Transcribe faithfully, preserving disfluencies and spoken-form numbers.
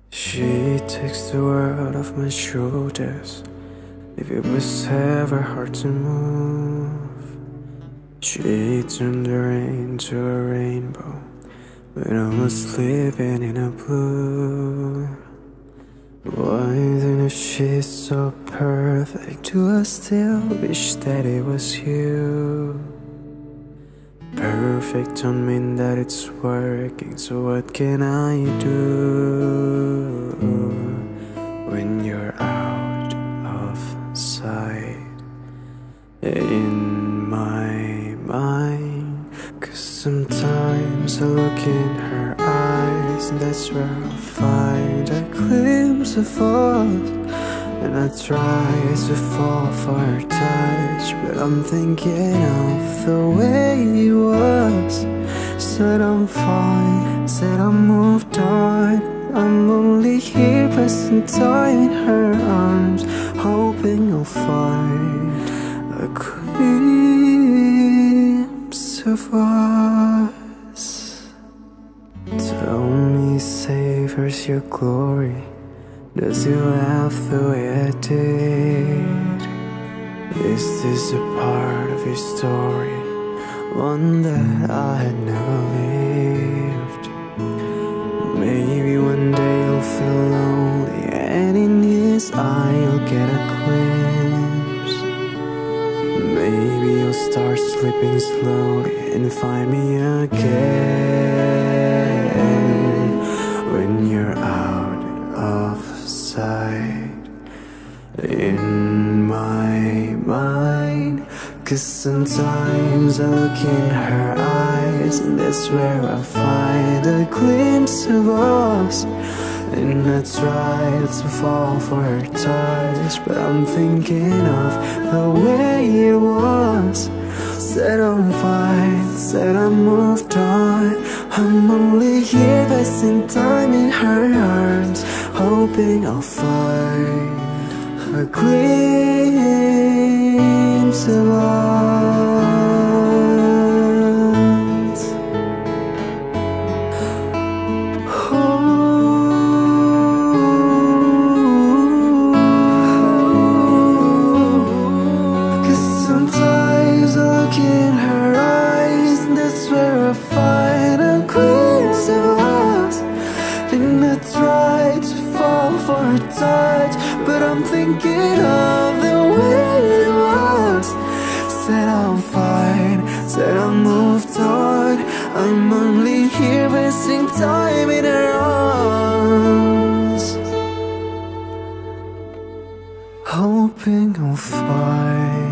She takes the world off my shoulders. If it was ever hard to move, she turned the rain to a rainbow when I was living in a blue. Why then if she's so perfect, do I still wish that it was you? Perfect don't mean that it's working, so what can I do when you're out of sight in my mind? Cause sometimes I look in her eyes, and that's where I'll find a glimpse of us. And I try to fall for her touch, but I'm thinking of the way it was. Said I'm fine, said I moved on. I'm only here passing time in her arms, hoping I'll find a glimpse of us. Tell me, savors your glory. Does he laugh the way I did? Is this a part of his story, one that I had never lived? Maybe one day you'll feel lonely, and in his eye you'll get a glimpse. Maybe you'll start slipping slowly and find me again when you're out of sight in my mind. Cause sometimes I look in her eyes, and that's where I find a glimpse of us. And I try to fall for her touch, but I'm thinking of the way it was. Said I'm fine, said I moved on. I'm only here wasting time in her arms, hoping I'll find a glimpse of us. Oh, 'cause sometimes I look in her eyes, and that's where I find a glimpse of us. And I try to fall for her touch, but I'm thinking of the way it was. Said I'm fine, said I moved on. I'm only here wasting time in her arms, hoping I'll find